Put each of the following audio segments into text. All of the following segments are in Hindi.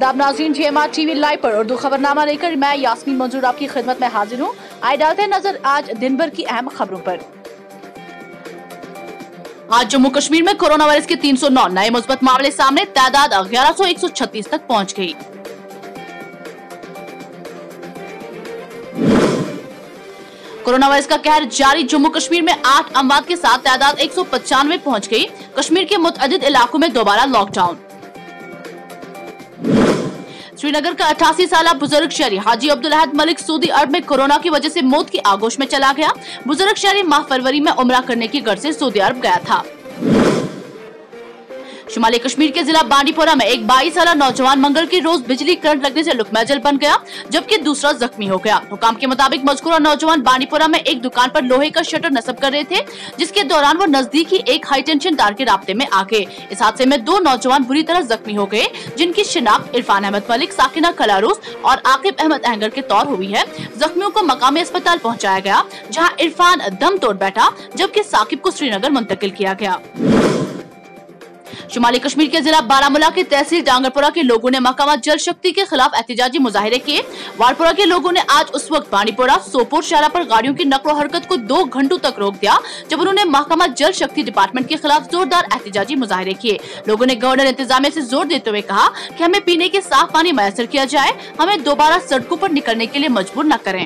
नाज़रीन, GMR TV लाइव पर उर्दू खबरनामा लेकर मैं यास्मीन मंजूर आपकी खिदमत में हाजिर हूँ। आइए डालते हैं नजर आज दिन भर की अहम खबरों पर। आज जम्मू कश्मीर में कोरोना वायरस के 309 नए मुस्बत मामले सामने, तादाद 1136 तक पहुँच गई। कोरोना वायरस का कहर जारी, जम्मू कश्मीर में 8 अमवात के साथ तादाद 195 पहुँच गई। कश्मीर के मुतअद्दिद इलाकों में दोबारा लॉकडाउन। श्रीनगर का 88 साल बुजुर्ग शहरी हाजी अब्दुल अहद मलिक सऊदी अरब में कोरोना की वजह से मौत की आगोश में चला गया। बुजुर्ग शहरी माह फरवरी में उम्रा करने की गर्ज से सऊदी अरब गया था। शुमाली कश्मीर के जिला बांडीपोरा में एक 22 साल नौजवान मंगल की रोज बिजली करंट लगने से लुकमैजल बन गया, जबकि दूसरा जख्मी हो गया। हुकाम के मुताबिक मजकूरा नौजवान बांडीपोरा में एक दुकान पर लोहे का शटर नस्ब कर रहे थे, जिसके दौरान वो नजदीकी एक हाई टेंशन तार के राब्ते में आ गए। इस हादसे में 2 नौजवान बुरी तरह जख्मी हो गए, जिनकी शिनाख्त इरफान अहमद मलिक, साकिना कलारूस और आकिब अहमद अहंगर के तौर हुई है। जख्मियों को मकामी अस्पताल पहुँचाया गया, जहाँ इरफान दम तोड़ बैठा, जबकि साकिब को श्रीनगर मुंतकिल किया गया। शुमाली कश्मीर के जिला बारामूला के तहसील डांगरपुरा के लोगों ने महकमा जल शक्ति के खिलाफ एहतजाजी मुजाहिरे किए। वारपुरा के लोगों ने आज उस वक्त बांडीपोरा सोपोर शाहरा पर गाड़ियों की नकलो हरकत को 2 घंटों तक रोक दिया, जब उन्होंने महकमा जल शक्ति डिपार्टमेंट के खिलाफ जोरदार एहतजाजी मुजाहिरे किए। लोगों ने गवर्नर इंतजामिया से जोर देते हुए कहा कि हमें पीने के साफ पानी मैसर किया जाए, हमें दोबारा सड़कों पर निकलने के लिए मजबूर न करें।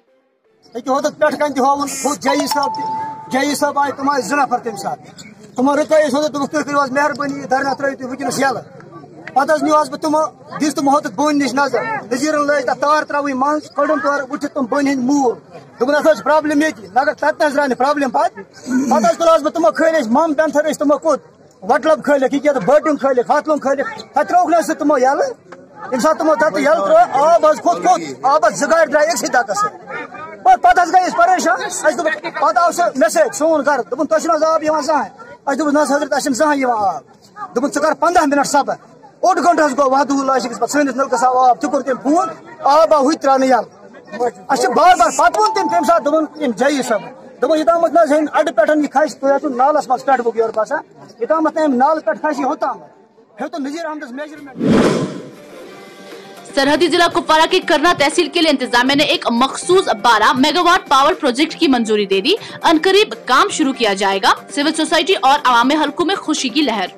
मेहरबानी धरना त्रो वनस यल पे नुस बह दिस तमो बन नश नजर नजीर लज तार त्रवी मन कड़म तौर उठ तुम बन हंद मूल दोपन प्रॉब्लम ये मगर तत नजर प्रॉब्लम पे तुलस बह तमो खल मम पेंथर तमो कुत वटलब खल बटिंग खल हतलुम खल तक त्रोक न तमो यल ये तमो तत यल त्रो आब खोत खोत आब 2 गाड़ द्राय एक तत पे गई परेशान पे आव सह मैसेज सोन घर दोपन आब जान दोपन न हजरत जहां आब दोपन कर 15 मिनट सबर 8 घंटे गो वह सैनिस नलकस आव आब तुर तम फोन आब आव हुत त्रान यल बार बार पे वो तम सात दोपन जय सब दोपन योताम न अड पे खस नालस मज कट बुक योर बसा योताम नाल पे खस योताम हेतु नजीर अहमद मेजरमेंट। सरहदी जिला कुपवारा की करना तहसील के लिए इंतजामिया ने एक मखसूस 12 मेगावाट पावर प्रोजेक्ट की मंजूरी दे दी। अनकरीब काम शुरू किया जाएगा। सिविल सोसाइटी और अवामी हलकों में खुशी की लहर।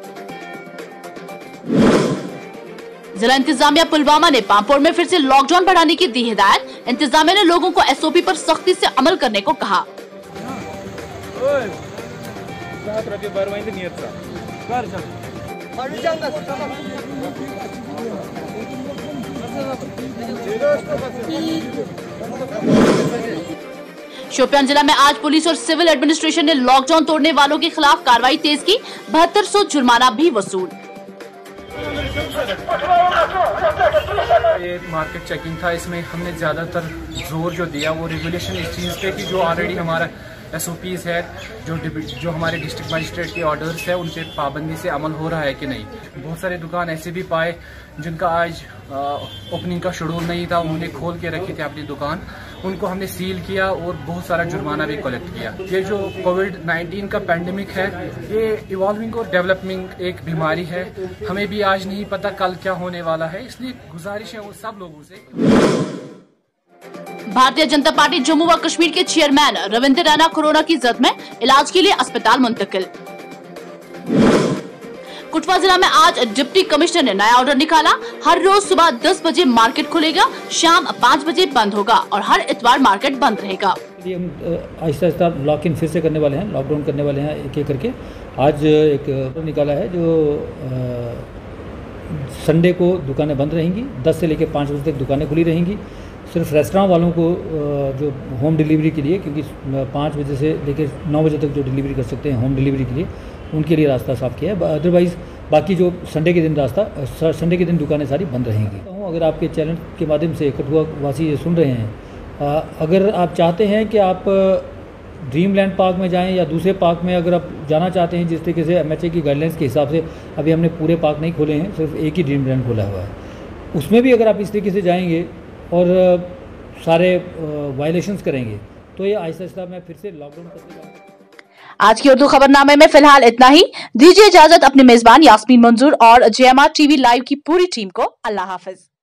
जिला इंतजामिया पुलवामा ने पांपोर में फिर से लॉकडाउन बढ़ाने की दी हिदायत। इंतजामिया ने लोगों को SOP पर सख्ती से अमल करने को कहा। शोपियान जिला में आज पुलिस और सिविल एडमिनिस्ट्रेशन ने लॉकडाउन तोड़ने वालों के खिलाफ कार्रवाई तेज की। 7200 जुर्माना भी वसूल। ये मार्केट चेकिंग था, इसमें हमने ज्यादातर जोर जो दिया वो रेगुलेशन इस चीज पे कि जो ऑलरेडी हमारा SOPs है, जो हमारे डिस्ट्रिक्ट मजिस्ट्रेट के ऑर्डर्स है, उन पे पाबंदी से अमल हो रहा है कि नहीं। बहुत सारे दुकान ऐसे भी पाए जिनका आज ओपनिंग का शेड्यूल नहीं था, उन्होंने खोल के रखी थी अपनी दुकान, उनको हमने सील किया और बहुत सारा जुर्माना भी कलेक्ट किया। ये जो कोविड-19 का पैंडेमिक है, ये इवॉल्विंग और डेवलपिंग एक बीमारी है, हमें भी आज नहीं पता कल क्या होने वाला है, इसलिए गुजारिश है वो सब लोगों से। भारतीय जनता पार्टी जम्मू व कश्मीर के चेयरमैन रविंद्र रैना कोरोना की जद में, इलाज के लिए अस्पताल मुंतकिल। कठुआ जिला में आज डिप्टी कमिश्नर ने नया ऑर्डर निकाला। हर रोज सुबह 10 बजे मार्केट खुलेगा, शाम 5 बजे बंद होगा और हर इतवार मार्केट बंद रहेगा। हम आहिस्ता आहिस्ता लॉक इन फिर से करने वाले हैं, लॉकडाउन करने वाले हैं एक एक करके। आज एक ऑर्डर निकाला है जो संडे को दुकानें बंद रहेंगी, 10 से लेकर 5 बजे तक दुकानें खुली रहेंगी। सिर्फ रेस्टोरेंट वालों को जो होम डिलीवरी के लिए, क्योंकि 5 बजे से लेकर 9 बजे तक जो डिलीवरी कर सकते हैं होम डिलीवरी के लिए, उनके लिए रास्ता साफ किया है। अदरवाइज़ बाकी जो संडे के दिन दुकानें सारी बंद रहेंगी। अगर आपके चैनल के माध्यम से कठुआ वासी ये सुन रहे हैं, अगर आप चाहते हैं कि आप ड्रीम लैंड पार्क में जाएं या दूसरे पार्क में अगर आप जाना चाहते हैं, जिस तरीके से MHA की गाइडलाइंस के हिसाब से अभी हमने पूरे पार्क नहीं खोले हैं, सिर्फ एक ही ड्रीम लैंड खोला हुआ है, उसमें भी अगर आप इस तरीके से जाएंगे और सारे वायलेशंस करेंगे तो ये आहिस्ता आहिस्ता मैं फिर से लॉकडाउन करते जाऊँगा। आज की उर्दू खबरनामे में फिलहाल इतना ही। दीजिए इजाजत अपने मेजबान यास्मीन मंजूर और JMR TV लाइव की पूरी टीम को। अल्लाह हाफिज।